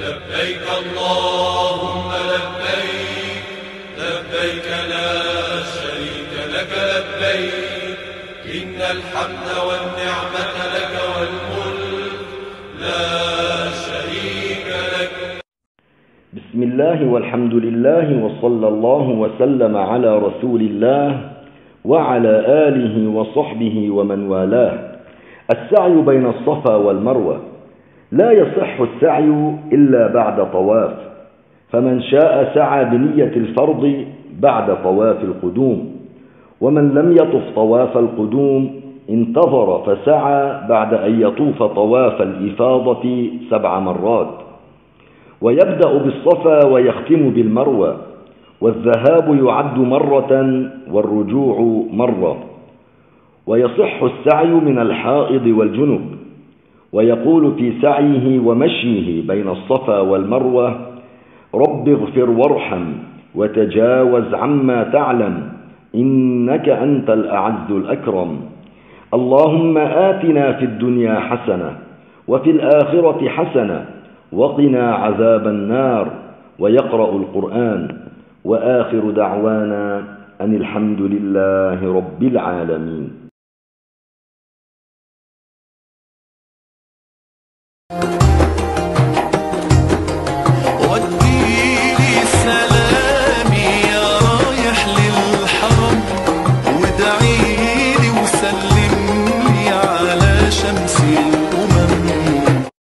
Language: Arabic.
لبيك اللهم لبيك لبيك لا شريك لك لبيك إن الحمد والنعمة لك والملك لا شريك لك. بسم الله والحمد لله وصلى الله وسلم على رسول الله وعلى آله وصحبه ومن والاه. السعي بين الصفا والمروة. لا يصح السعي إلا بعد طواف، فمن شاء سعى بنية الفرض بعد طواف القدوم، ومن لم يطف طواف القدوم انتظر فسعى بعد أن يطوف طواف الإفاضة 7 مرات، ويبدأ بالصفا ويختم بالمروة، والذهاب يعد مرة والرجوع مرة. ويصح السعي من الحائض والجنب. ويقول في سعيه ومشيه بين الصفا والمروة: رب اغفر وارحم وتجاوز عما تعلم إنك أنت الأعز الأكرم. اللهم آتنا في الدنيا حسنة وفي الآخرة حسنة وقنا عذاب النار. ويقرأ القرآن. وآخر دعوانا أن الحمد لله رب العالمين.